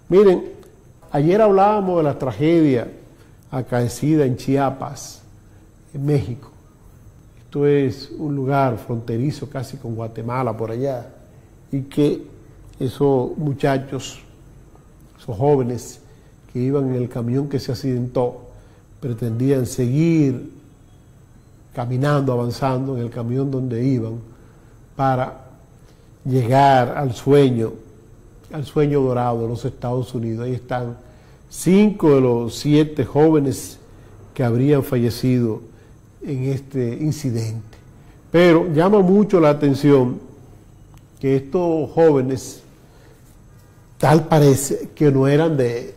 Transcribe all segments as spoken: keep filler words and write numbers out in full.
Miren, ayer hablábamos de la tragedia acaecida en Chiapas, en México. Esto es un lugar fronterizo casi con Guatemala por allá, y que esos muchachos, esos jóvenes que iban en el camión que se accidentó, pretendían seguir caminando, avanzando en el camión donde iban para llegar al sueño, al sueño dorado de los Estados Unidos. Ahí están cinco de los siete jóvenes que habrían fallecido en este incidente. Pero llama mucho la atención que estos jóvenes, tal parece que no eran de,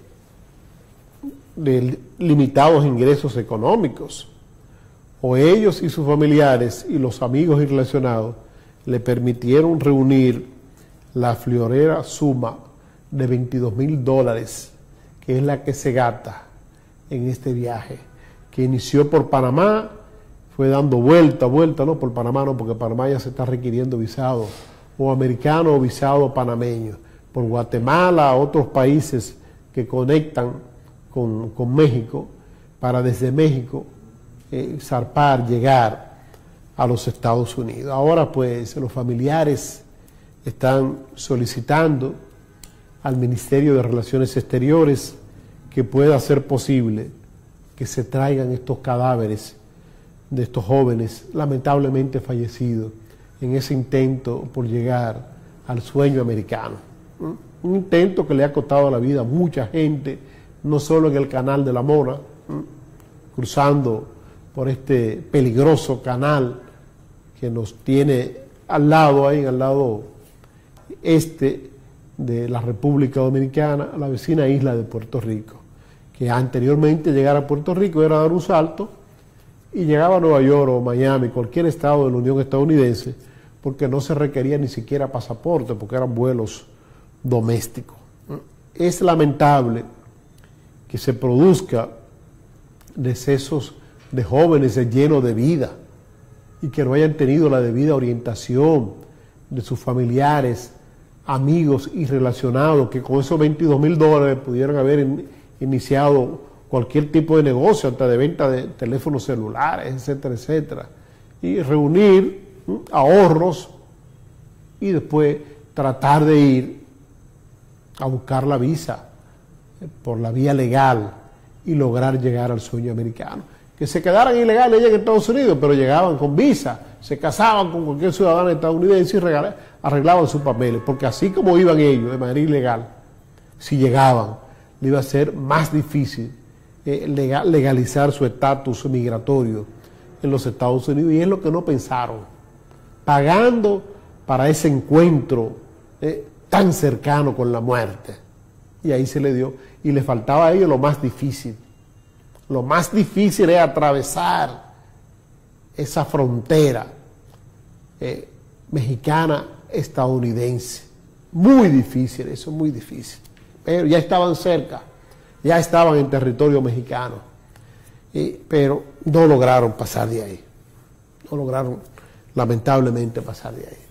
de limitados ingresos económicos, o ellos y sus familiares y los amigos y relacionados le permitieron reunir la florera suma de veintidós mil dólares, que es la que se gasta en este viaje, que inició por Panamá, fue dando vuelta, vuelta, no por Panamá, no, porque Panamá ya se está requiriendo visado, o americano o visado panameño, por Guatemala, otros países que conectan con, con México, para desde México eh, zarpar, llegar a los Estados Unidos. Ahora pues los familiares están solicitando al Ministerio de Relaciones Exteriores que pueda hacer posible que se traigan estos cadáveres de estos jóvenes lamentablemente fallecidos en ese intento por llegar al sueño americano. Un intento que le ha costado la vida a mucha gente, no solo en el Canal de la Mora, cruzando por este peligroso canal que nos tiene al lado, ahí al lado este de la República Dominicana, a la vecina isla de Puerto Rico, que anteriormente llegar a Puerto Rico era dar un salto y llegaba a Nueva York o Miami, cualquier estado de la Unión Estadounidense, porque no se requería ni siquiera pasaporte, porque eran vuelos domésticos. Es lamentable que se produzca decesos de jóvenes llenos de vida y que no hayan tenido la debida orientación de sus familiares, amigos y relacionados, que con esos veintidós mil dólares pudieran haber in, iniciado cualquier tipo de negocio, hasta de venta de teléfonos celulares, etcétera, etcétera, y reunir ¿m? ahorros y después tratar de ir a buscar la visa eh, por la vía legal y lograr llegar al sueño americano. Que se quedaran ilegales allá en Estados Unidos, pero llegaban con visa, se casaban con cualquier ciudadano estadounidense y regalaban, arreglaban sus papeles, porque así como iban ellos de manera ilegal, si llegaban, le iba a ser más difícil eh, legal, legalizar su estatus migratorio en los Estados Unidos, y es lo que no pensaron, pagando para ese encuentro eh, tan cercano con la muerte, y ahí se le dio, y le faltaba a ellos lo más difícil. Lo más difícil es atravesar esa frontera eh, mexicana-estadounidense. Muy difícil, eso muy difícil. Pero ya estaban cerca, ya estaban en territorio mexicano, y, pero no lograron pasar de ahí. No lograron, lamentablemente, pasar de ahí.